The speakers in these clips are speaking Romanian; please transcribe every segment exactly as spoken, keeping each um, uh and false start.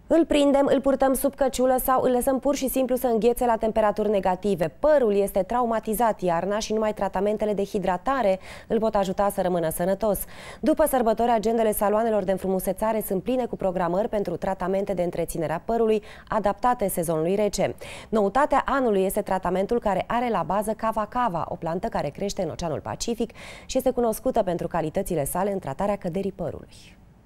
Îl prindem, îl purtăm sub căciulă sau îl lăsăm pur și simplu să înghețe la temperaturi negative. Părul este traumatizat iarna și numai tratamentele de hidratare îl pot ajuta să rămână sănătos. După sărbători, agendele saloanelor de înfrumusețare sunt pline cu programări pentru tratamente de întreținere a părului adaptate sezonului rece. Noutatea anului este tratamentul care are la bază Kava Kava, o plantă care crește în Oceanul Pacific și este cunoscută pentru calitățile sale în tratarea căderii părului.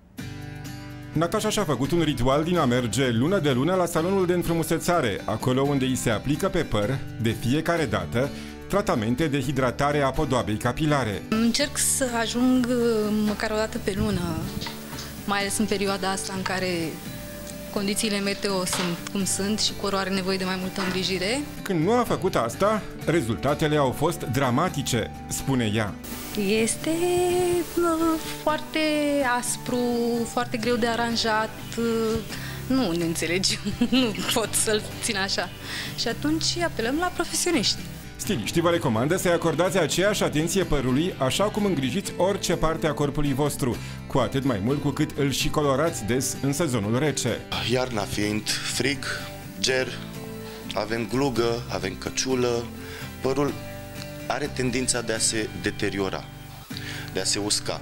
Natasha și-a făcut un ritual din a merge lună de lună la salonul de înfrumusețare, acolo unde îi se aplică pe păr, de fiecare dată, tratamente de hidratare a podoabei capilare. Încerc să ajung măcar o dată pe lună, mai ales în perioada asta în care condițiile meteo sunt cum sunt și părul are nevoie de mai multă îngrijire. Când nu a făcut asta, rezultatele au fost dramatice, spune ea. Este uh, foarte aspru, foarte greu de aranjat, uh, nu ne înțelegi, nu pot să-l țin așa. Și atunci apelăm la profesioniști. Stiliștii vă recomandă să-i acordați aceeași atenție părului, așa cum îngrijiți orice parte a corpului vostru, cu atât mai mult cu cât îl și colorați des în sezonul rece. Iarna fiind frig, ger, avem glugă, avem căciulă, părul are tendința de a se deteriora, de a se usca.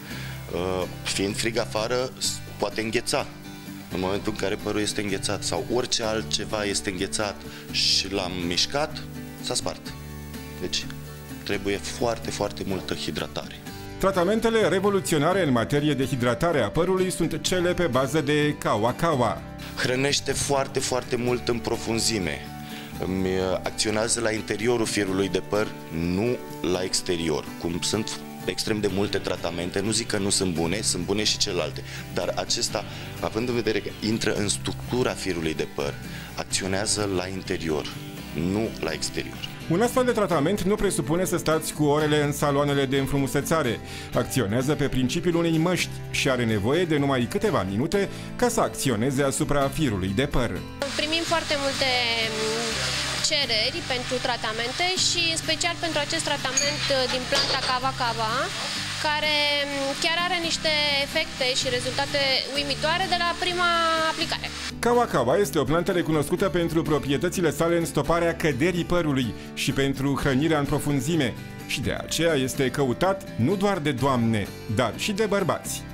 Fiind frig afară, poate îngheța. În momentul în care părul este înghețat sau orice altceva este înghețat și l-am mișcat, s-a spart. Deci trebuie foarte, foarte multă hidratare. Tratamentele revoluționare în materie de hidratare a părului sunt cele pe bază de Kawa Kawa. Hrănește foarte, foarte mult în profunzime. Îmi acționează la interiorul firului de păr, nu la exterior. Cum sunt extrem de multe tratamente, nu zic că nu sunt bune, sunt bune și celelalte, dar acesta, având în vedere că intră în structura firului de păr, acționează la interior, nu la exterior. Un astfel de tratament nu presupune să stați cu orele în saloanele de înfrumusețare. Acționează pe principiul unei măști și are nevoie de numai câteva minute ca să acționeze asupra firului de păr. Primim foarte multe cereri pentru tratamente și în special pentru acest tratament din planta Kava Kava, care chiar are niște efecte și rezultate uimitoare de la prima aplicare. Kawa Kawa este o plantă recunoscută pentru proprietățile sale în stoparea căderii părului și pentru hrănirea în profunzime și de aceea este căutat nu doar de doamne, dar și de bărbați.